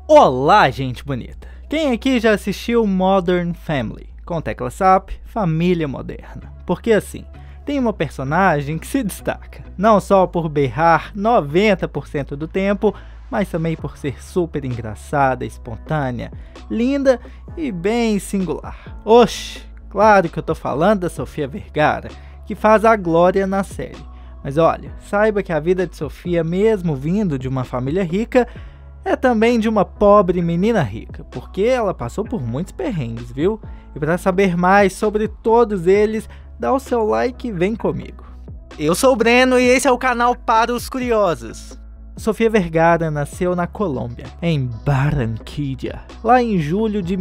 Olá, gente bonita! Quem aqui já assistiu Modern Family? Com tecla SAP, Família Moderna. Porque assim, tem uma personagem que se destaca, não só por berrar 90% do tempo, mas também por ser super engraçada, espontânea, linda e bem singular. Oxe, claro que eu tô falando da Sofia Vergara, que faz a Glória na série. Mas olha, saiba que a vida de Sofia, mesmo vindo de uma família rica, é também de uma pobre menina rica, porque ela passou por muitos perrengues, viu? E para saber mais sobre todos eles, dá o seu like e vem comigo. Eu sou o Breno e esse é o canal Para os Curiosos. Sofia Vergara nasceu na Colômbia, em Barranquilla, lá em julho de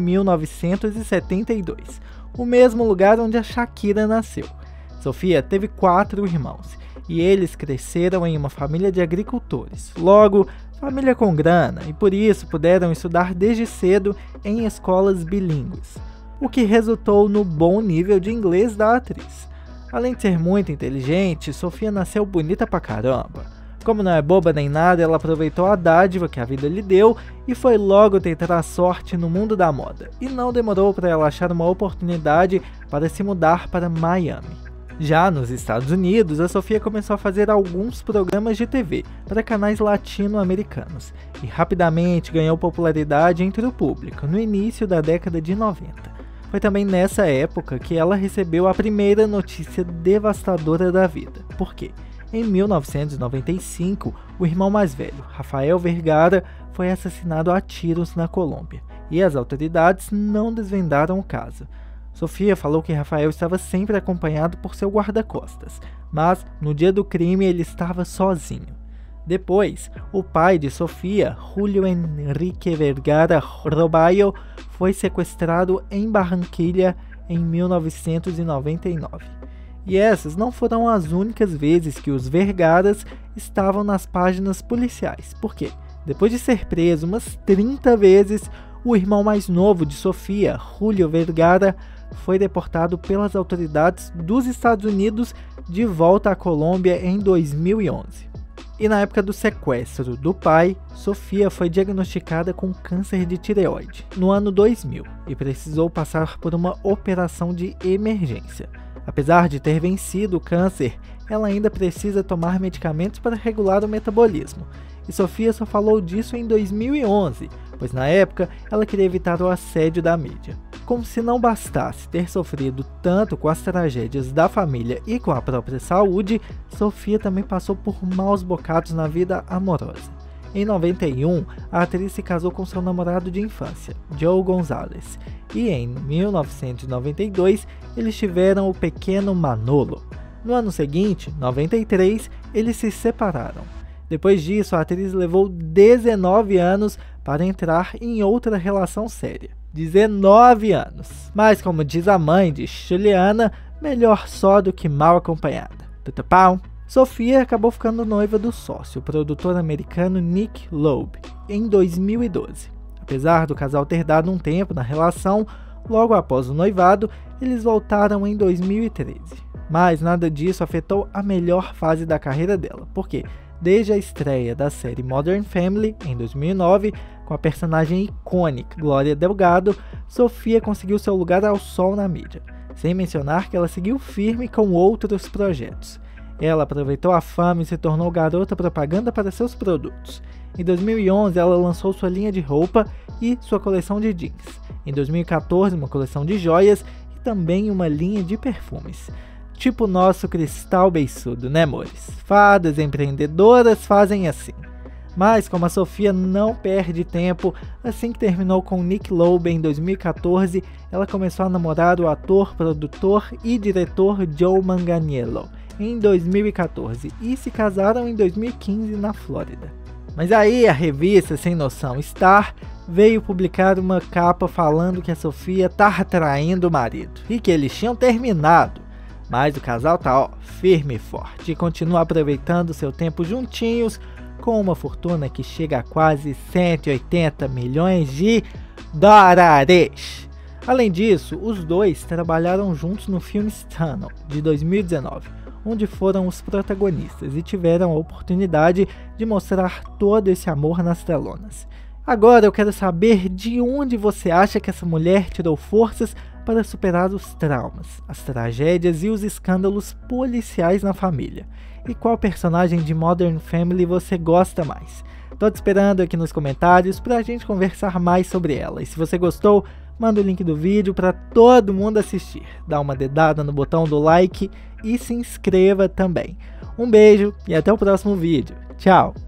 1972, o mesmo lugar onde a Shakira nasceu. Sofia teve 4 irmãos, e eles cresceram em uma família de agricultores, logo, família com grana, e por isso puderam estudar desde cedo em escolas bilíngues, o que resultou no bom nível de inglês da atriz. Além de ser muito inteligente, Sofia nasceu bonita pra caramba. Como não é boba nem nada, ela aproveitou a dádiva que a vida lhe deu e foi logo tentar a sorte no mundo da moda, e não demorou para ela achar uma oportunidade para se mudar para Miami. Já nos Estados Unidos, a Sofia começou a fazer alguns programas de TV para canais latino-americanos e rapidamente ganhou popularidade entre o público no início da década de 90. Foi também nessa época que ela recebeu a primeira notícia devastadora da vida. Por quê? Em 1995, o irmão mais velho, Rafael Vergara, foi assassinado a tiros na Colômbia e as autoridades não desvendaram o caso. Sofia falou que Rafael estava sempre acompanhado por seu guarda-costas, mas no dia do crime ele estava sozinho. Depois, o pai de Sofia, Julio Enrique Vergara Robayo, foi sequestrado em Barranquilla em 1999. E essas não foram as únicas vezes que os Vergaras estavam nas páginas policiais, porque, depois de ser preso umas 30 vezes, o irmão mais novo de Sofia, Julio Vergara, foi deportado pelas autoridades dos Estados Unidos de volta à Colômbia em 2011. E na época do sequestro do pai, Sofia foi diagnosticada com câncer de tireoide no ano 2000 e precisou passar por uma operação de emergência. Apesar de ter vencido o câncer, ela ainda precisa tomar medicamentos para regular o metabolismo. E Sofia só falou disso em 2011, pois na época ela queria evitar o assédio da mídia. Como se não bastasse ter sofrido tanto com as tragédias da família e com a própria saúde, Sofia também passou por maus bocados na vida amorosa. Em 91, a atriz se casou com seu namorado de infância, Joe Gonzalez, e em 1992 eles tiveram o pequeno Manolo. No ano seguinte, 93, eles se separaram. Depois disso, a atriz levou 19 anos para entrar em outra relação séria. 19 anos. Mas como diz a mãe de Juliana, melhor só do que mal acompanhada. Tutupau. Sofia acabou ficando noiva do sócio, o produtor americano Nick Loeb, em 2012. Apesar do casal ter dado um tempo na relação, logo após o noivado, eles voltaram em 2013. Mas nada disso afetou a melhor fase da carreira dela, porque desde a estreia da série Modern Family, em 2009, com a personagem icônica Glória Delgado, Sofia conseguiu seu lugar ao sol na mídia, sem mencionar que ela seguiu firme com outros projetos. Ela aproveitou a fama e se tornou garota propaganda para seus produtos. Em 2011, ela lançou sua linha de roupa e sua coleção de jeans. Em 2014, uma coleção de joias e também uma linha de perfumes. Tipo o nosso Cristal Beiçudo, né, amores? Fadas empreendedoras fazem assim. Mas como a Sofia não perde tempo, assim que terminou com Nick Loeb em 2014, ela começou a namorar o ator, produtor e diretor Joe Manganiello em 2014 e se casaram em 2015 na Flórida. Mas aí a revista Sem Noção Star veio publicar uma capa falando que a Sofia tá traindo o marido e que eles tinham terminado. Mas o casal tá firme e forte e continua aproveitando seu tempo juntinhos com uma fortuna que chega a quase 180 milhões de dólares. Além disso, os dois trabalharam juntos no filme Tunnel, de 2019, onde foram os protagonistas e tiveram a oportunidade de mostrar todo esse amor nas telonas. Agora eu quero saber de onde você acha que essa mulher tirou forças para superar os traumas, as tragédias e os escândalos policiais na família. E qual personagem de Modern Family você gosta mais? Tô te esperando aqui nos comentários pra gente conversar mais sobre ela. E se você gostou, manda o link do vídeo para todo mundo assistir. Dá uma dedada no botão do like e se inscreva também. Um beijo e até o próximo vídeo. Tchau!